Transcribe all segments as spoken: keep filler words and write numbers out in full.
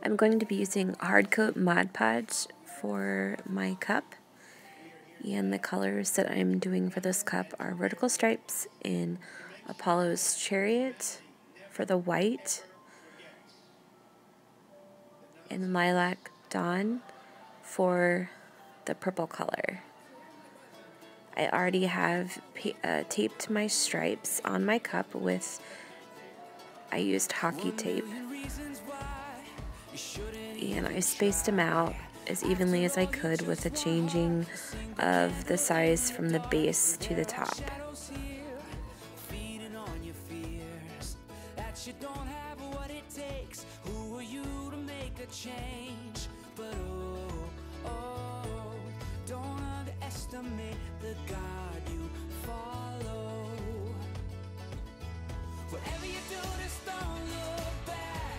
I'm going to be using hard coat Mod Podge for my cup, and the colors that I'm doing for this cup are Vertical Stripes in Apollo's Chariot for the white, and Lilac Dawn for the purple color. I already have uh, taped my stripes on my cup with, I used hockey tape, and I spaced them out as evenly as I could with the changing of the size from the base to the top. The God you follow. Whatever you do, just don't look back.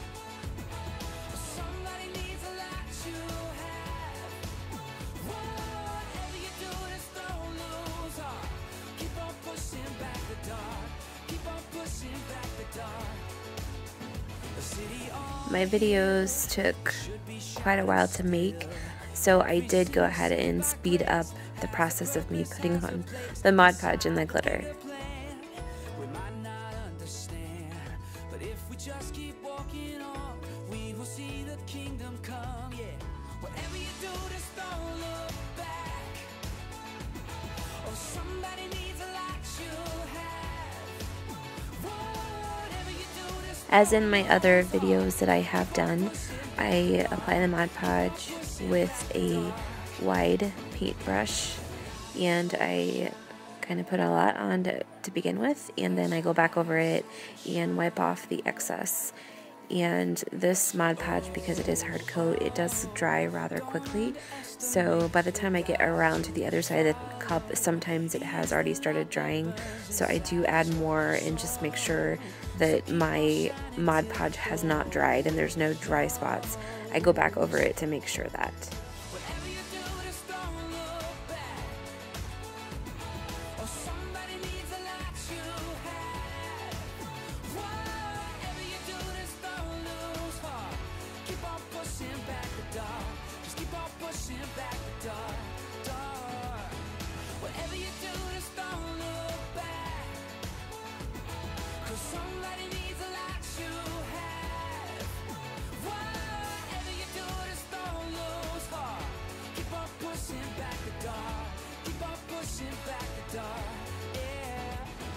Somebody needs a lot you have. Whatever you do, just don't lose heart. Keep on pushing back the dark. Keep on pushing back the dark. The city on My videos took quite a while to make, so I did go ahead and speed up the process of me putting on the Mod Podge and the glitter. we might not understand, but if we just keep walking on, we will see the kingdom come. Yeah, whatever you do, just don't look back. Oh, somebody needs a lot you have. Whatever you do, just As in my other videos that I have done, I apply the Mod Podge with a wide paintbrush, and I kind of put a lot on to, to begin with, and then I go back over it and wipe off the excess. And this Mod Podge, because it is hard coat, it does dry rather quickly, so by the time I get around to the other side of the cup, sometimes it has already started drying, so I do add more and just make sure that my Mod Podge has not dried and there's no dry spots. I go back over it to make sure that. whatever you do, just don't look back. Oh, somebody needs a lot you have. Whatever you do, just don't lose heart. Keep on pushing back the dark. Just keep on pushing back the dark, dark. Whatever you do, just don't look back. 'Cause somebody needs a lot you have. Whatever you do, just don't lose heart. Keep on pushing back the dark. Keep on pushing back the dark. Yeah.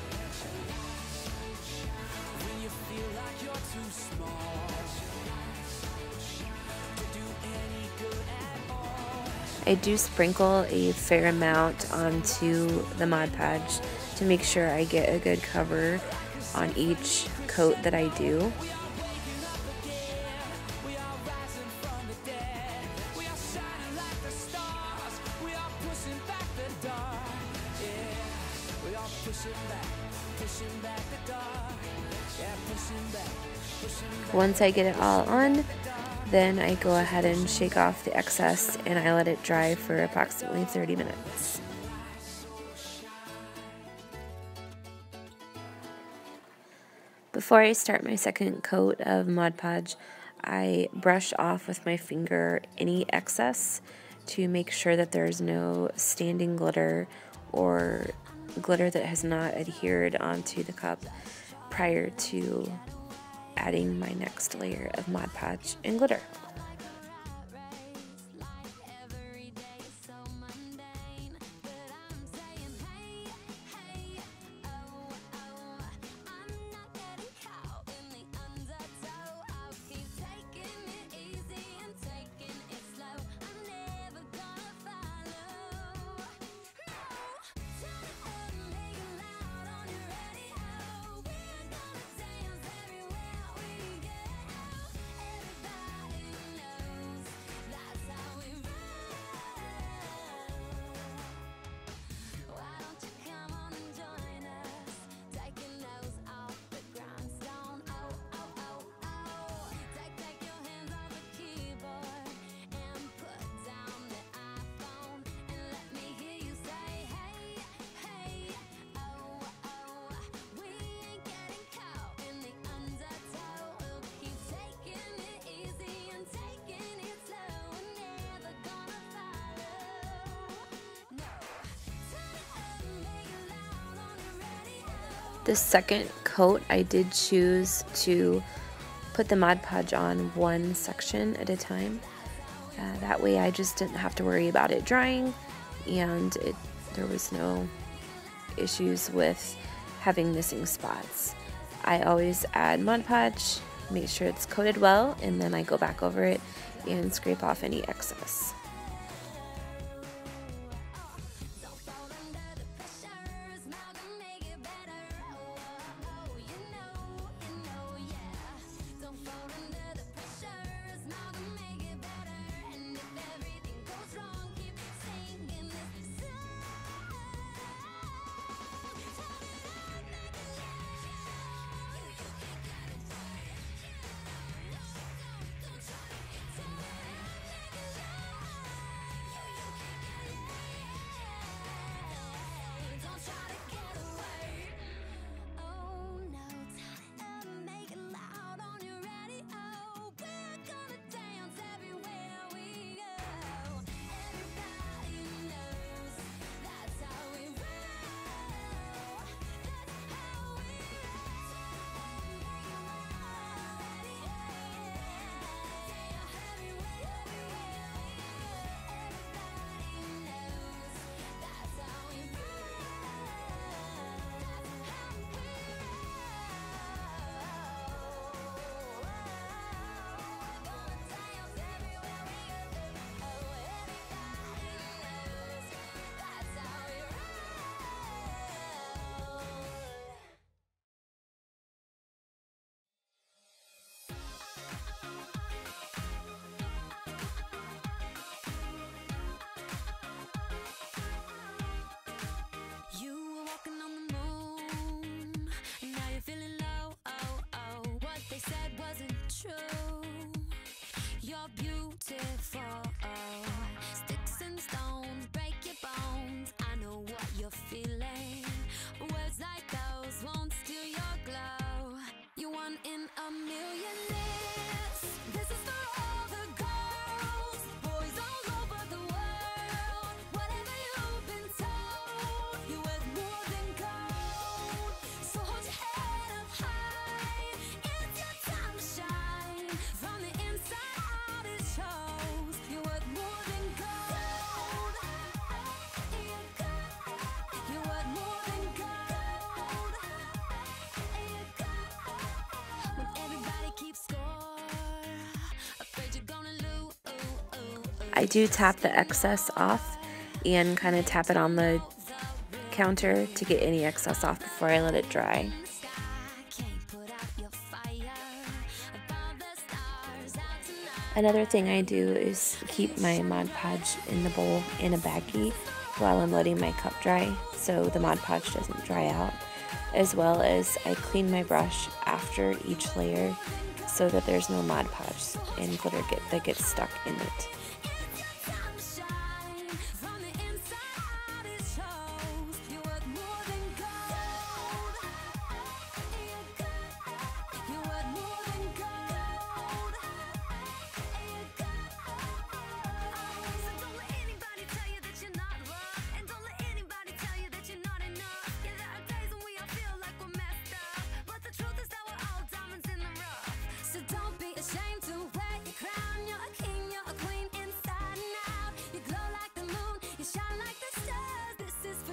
When you feel like you're too small to do any good at all. I do sprinkle a fair amount onto the Mod Podge to make sure I get a good cover on each coat that I do. We are rising from the dead. We are shining like the stars. We are pushing back the dark. Yeah, we are pushing back, pushing back the dark. Yeah, pushing back, pushing back. Once I get it all on, then I go ahead and shake off the excess and I let it dry for approximately thirty minutes. Before I start my second coat of Mod Podge, I brush off with my finger any excess to make sure that there's no standing glitter or glitter that has not adhered onto the cup prior to adding my next layer of Mod Podge and glitter. The second coat, I did choose to put the Mod Podge on one section at a time. Uh, that way I just didn't have to worry about it drying, and it, there was no issues with having missing spots. I always add Mod Podge, make sure it's coated well, and then I go back over it and scrape off any excess. Beautiful. Sticks and stones break your bones. I know what you're feeling. Words like those won't steal your glow. You one in a million lives. This is for all the girls, boys all over the world. Whatever you've been told, you're worth more than gold. So hold your head up high. It's your time to shine. From the inside out it shows. You're worth more than gold. You're worth more than gold. When everybody keeps score, afraid you're gonna lose. I do tap the excess off and kind of tap it on the counter to get any excess off before I let it dry. Another thing I do is keep my Mod Podge in the bowl in a baggie while I'm letting my cup dry so the Mod Podge doesn't dry out, as well as I clean my brush after each layer so that there's no Mod Podge and glitter get, that gets stuck in it. This is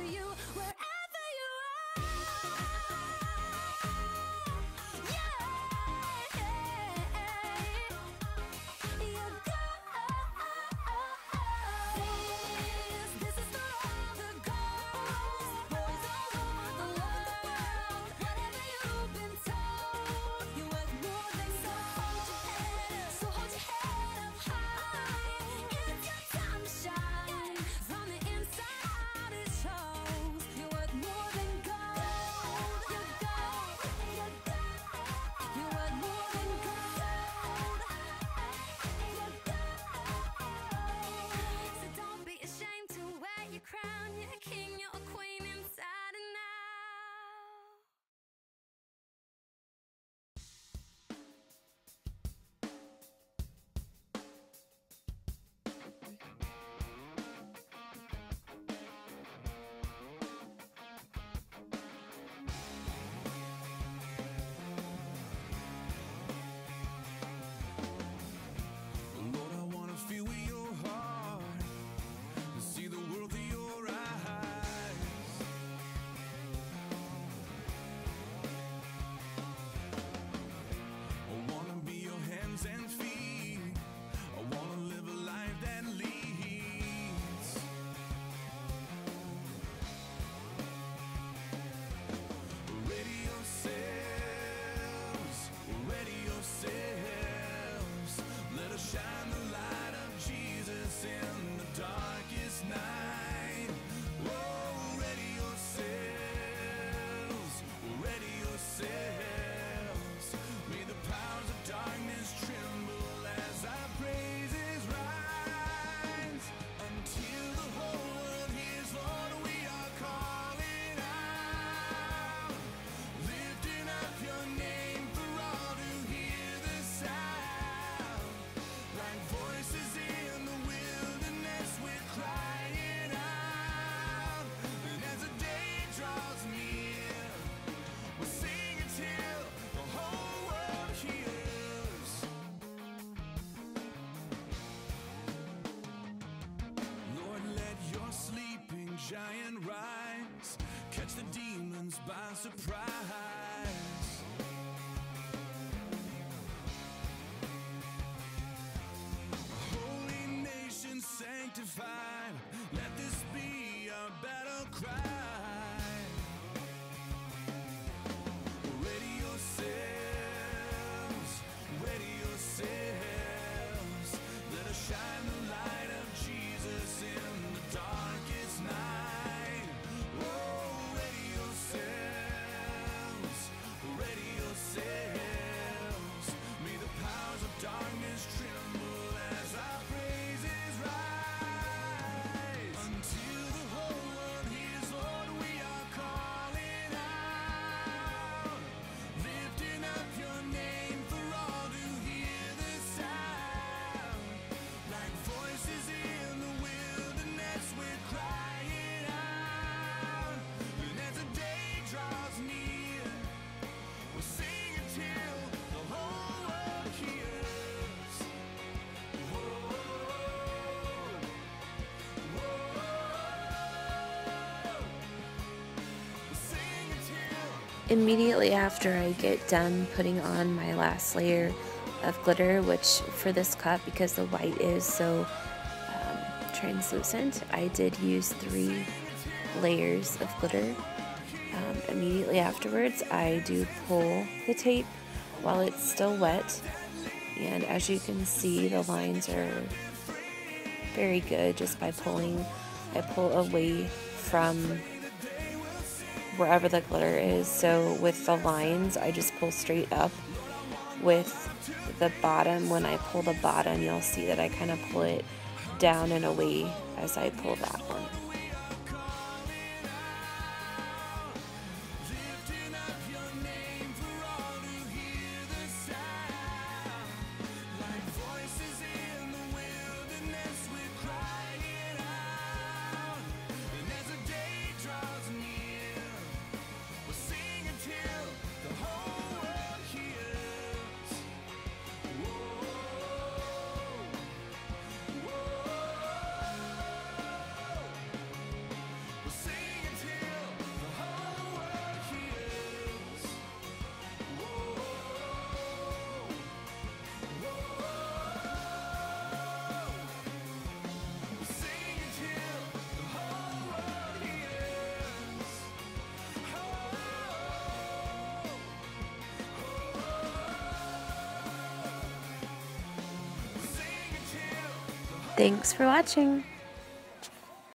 giant rise, catch the demons by surprise. Holy nation sanctified, let this be our battle cry. Ready yourselves, ready yourselves, let us shine the light of Jesus in the darkest night. Oh, ready yourselves, ready yourselves, may the powers of darkness tremble as our praises rise. Until the whole world hears, Lord, we are calling out, lifting up your name for all to hear the sound. Like voices in the wilderness, we're crying out. And as the day draws near, we'll sing until the whole world hears. Whoa, whoa, we'll sing until. Immediately after I get done putting on my last layer of glitter, which for this cup, because the white is so um, translucent, I did use three layers of glitter. Um, immediately afterwards, I do pull the tape while it's still wet, and as you can see, the lines are very good just by pulling. I pull away from wherever the glitter is, so with the lines, I just pull straight up. With the bottom, when I pull the bottom, you'll see that I kind of pull it down and away as I pull that one. Lifting up your name for all to hear the sound. Like voices in the wilderness, we're crying out. And as the day draws near, we'll sing until the whole world hears. Whoa, whoa. We'll sing until the whole world hears. Whoa, whoa. We'll sing until the whole world hears. We'll sing until the Thanks for watching.